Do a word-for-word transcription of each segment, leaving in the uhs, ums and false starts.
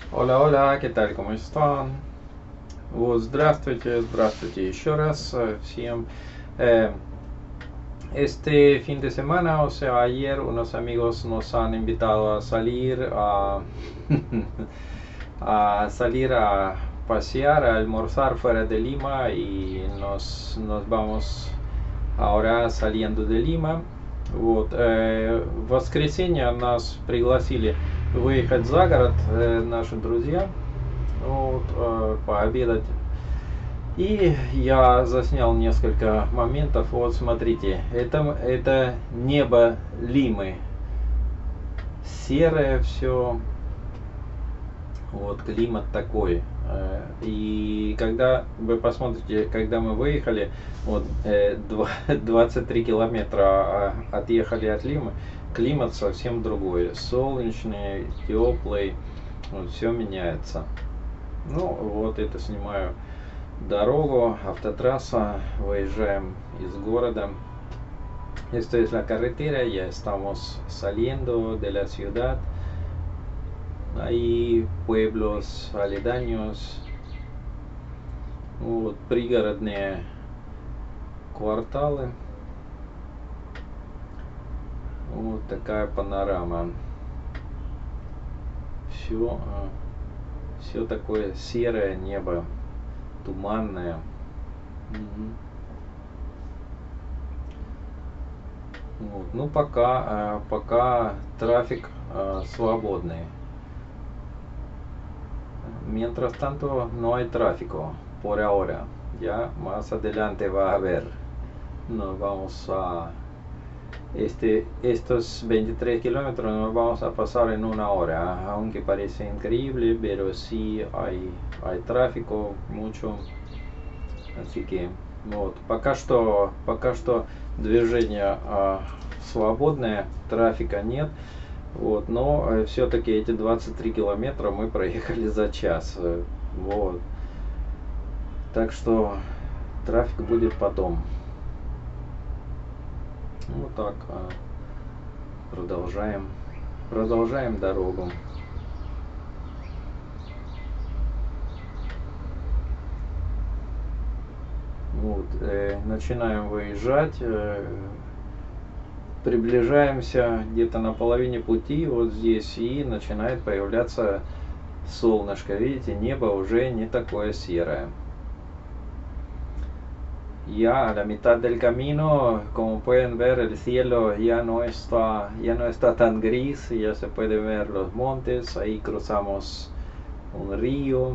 Hola, hola, ¿qué tal? ¿Cómo están? Вот, здравствуйте, здравствуйте еще раз э, всем. Э, Este fin de semana, o sea, ayer unos amigos nos han invitado a salir a, a salir a pasear, a almorzar fuera de Lima y nos, nos vamos ahora saliendo de Лима. Вот, э, в воскресенье нас пригласили выехать за город э, наши друзья, вот, э, пообедать. И я заснял несколько моментов. Вот смотрите, это, это небо Лимы. Серое все. Вот климат такой. Э, И когда вы посмотрите, когда мы выехали, вот э, двадцать три километра а, отъехали от Лимы, климат совсем другой. Солнечный, теплый, вот, все меняется. Ну, вот это снимаю дорогу, автотрасса, выезжаем из города. Esto es la carretera, ya estamos saliendo de la ciudad. Hay pueblos aledaños, вот, пригородные кварталы. Вот такая панорама. Все, все такое серое небо, туманное. Мгм. Вот. Ну пока, пока трафик свободный. Mientras tanto no hay tráfico por ahora. Ya más adelante va a haber. Nos vamos a este, estos veintitrés kilómetros nos vamos a pasar en una hora, aunque parece increíble, pero sí hay, hay tráfico mucho. Así que вот, пока что, пока что движение а, свободное, трафика нет. Вот, но э, все-таки эти двадцать три километра мы проехали за час. э, Вот. Так что трафик будет потом. Вот так. а, Продолжаем. Продолжаем дорогу. Вот, э, начинаем выезжать. э, Приближаемся где-то на половине пути вот здесь и начинает появляться солнышко. Видите, небо уже не такое серое. Ya a la mitad del camino, como pueden ver, el cielo ya no está, ya no está tan gris, ya se puede ver los montes. Ahí cruzamos un río,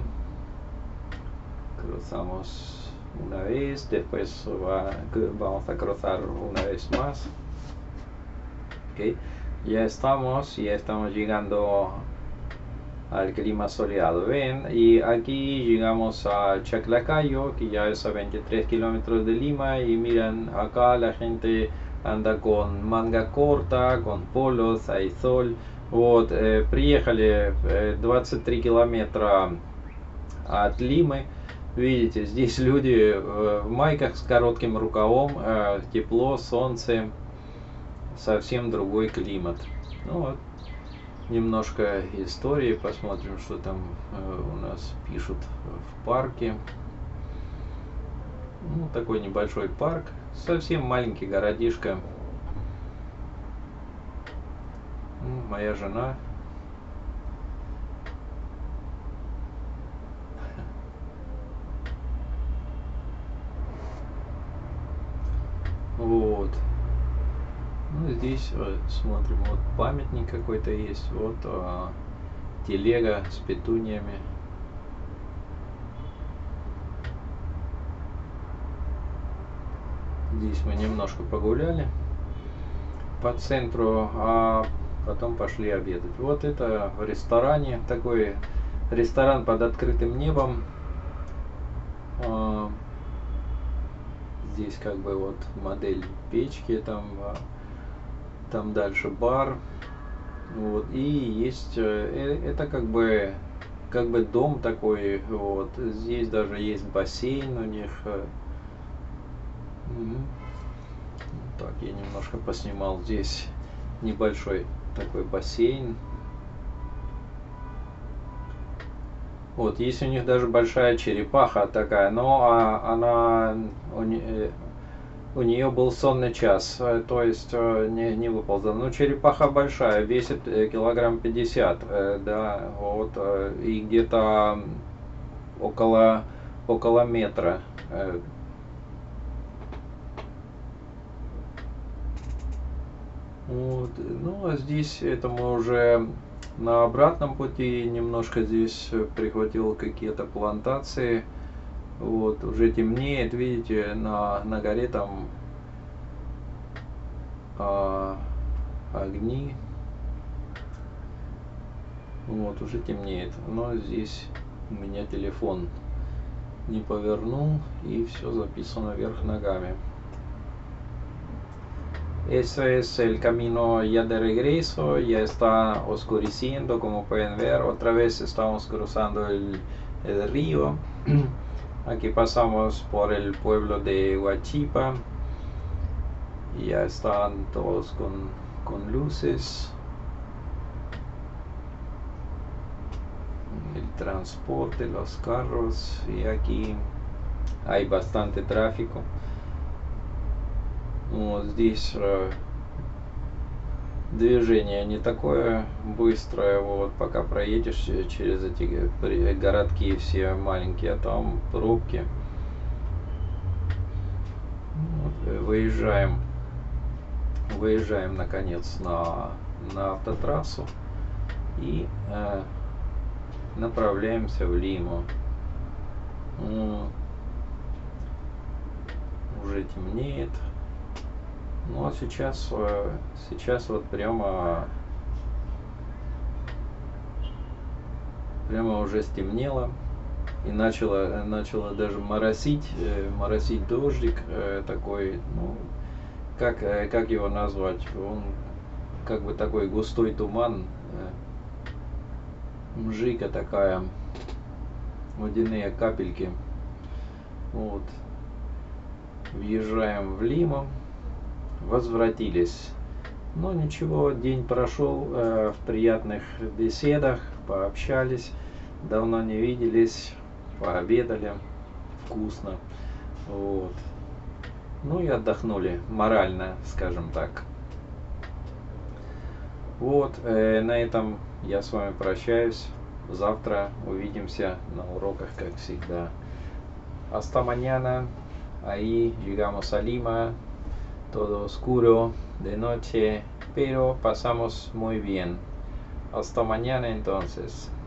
cruzamos una vez, después va, vamos a cruzar una vez más. Okay. Ya estamos, ya estamos llegando al clima soleado. Ven, y aquí llegamos a Chaclacayo, que ya es a veintitrés kilómetros de Lima. Y miren, acá la gente anda con manga corta, con polos, hay sol. Вот, э, приехали э, двадцать три километра от Лимы. Видите, здесь люди э, в майках с коротким рукавом, э, тепло, солнце, совсем другой климат. Ну вот, немножко истории, посмотрим, что там э, у нас пишут в парке. Ну, такой небольшой парк, совсем маленький городишко. Ну, моя жена. Вот. Ну, здесь вот, смотрим, вот памятник какой-то есть, вот а, телега с петуниями. Здесь мы немножко погуляли по центру, а потом пошли обедать. Вот это в ресторане, такой ресторан под открытым небом. А, здесь как бы вот модель печки, там, там дальше бар. Вот, и есть, э, это как бы, как бы дом такой, вот, здесь даже есть бассейн у них. Угу. Так, я немножко поснимал здесь небольшой такой бассейн. Вот, есть у них даже большая черепаха такая, но а, она у, не- у нее был сонный час, э, то есть э, не, не выползла. Ну, черепаха большая, весит э, килограмм пятьдесят, э, да, вот, э, и где-то около, около метра. э. Вот, ну, а здесь это мы уже на обратном пути немножко здесь э, прихватил какие-то плантации. Вот, уже темнеет, видите, на, на горе там а, огни. Вот, уже темнеет. Но здесь у меня телефон не повернул, и все записано вверх ногами. Ese es el camino ya de regreso, ya está oscureciendo, como pueden ver. Otra vez estamos cruzando el, el río. Aquí pasamos por el pueblo de Huachipa y ya están todos con, con luces. El transporte, los carros, y aquí hay bastante tráfico. Вот здесь э, движение не такое быстрое, вот пока проедешь через эти городки все маленькие, а там пробки. Вот, выезжаем, выезжаем наконец на, на автотрассу и э, направляемся в Лиму. Уже темнеет. Ну а сейчас, сейчас вот прямо, прямо уже стемнело и начало, начало даже моросить, моросить дождик такой, ну, как, как его назвать, он как бы такой густой туман, мжика такая, водяные капельки. Вот. Въезжаем в Лиму. Возвратились. Но ничего, день прошел э, в приятных беседах, пообщались, давно не виделись, пообедали вкусно. Вот. Ну и отдохнули морально, скажем так. Вот, э, на этом я с вами прощаюсь. Завтра увидимся на уроках, как всегда. Hasta mañana. Ahí llegamos a Lima. Todo oscuro de noche, pero pasamos muy bien. Hasta mañana entonces.